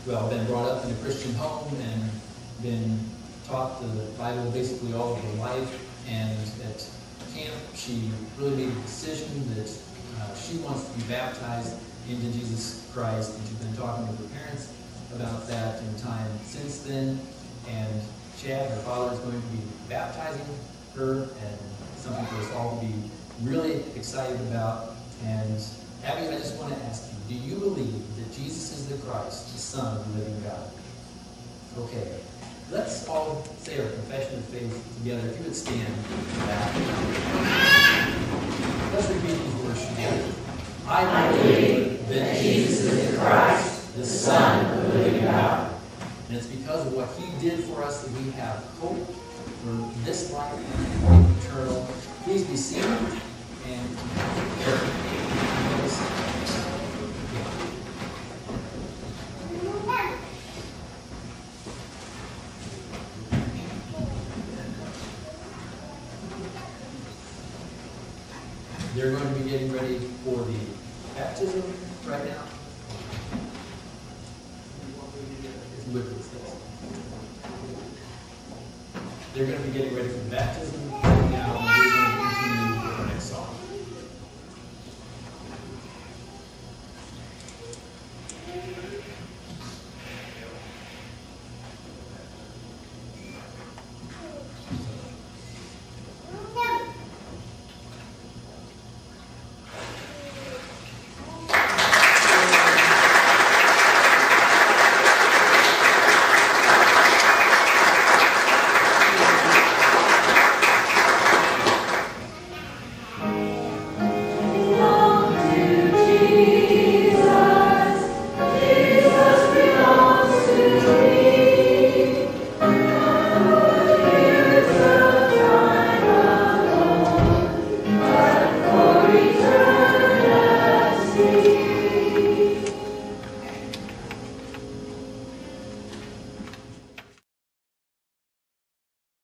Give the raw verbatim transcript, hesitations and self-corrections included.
well, been brought up in a Christian home and been taught the Bible basically all of her life. And at camp, she really made a decision that uh, she wants to be baptized into Jesus Christ. And she's been talking with her parents about that in time since then. And Chad, her father, is going to be baptizing her, and something for us all to be really excited about. And Abby, I just want to ask you, do you believe that Jesus is the Christ, the Son of the living God? Okay. Let's all say our confession of faith together. If you would stand for that. Let's repeat these words together. I believe that Jesus is the Christ, the Son of the living God. And it's because of what He did for us that we have hope for this life and eternal. Please be seated and they're going to be getting ready for the baptism right now. If you would, please. They're going to be getting ready for the baptism right now.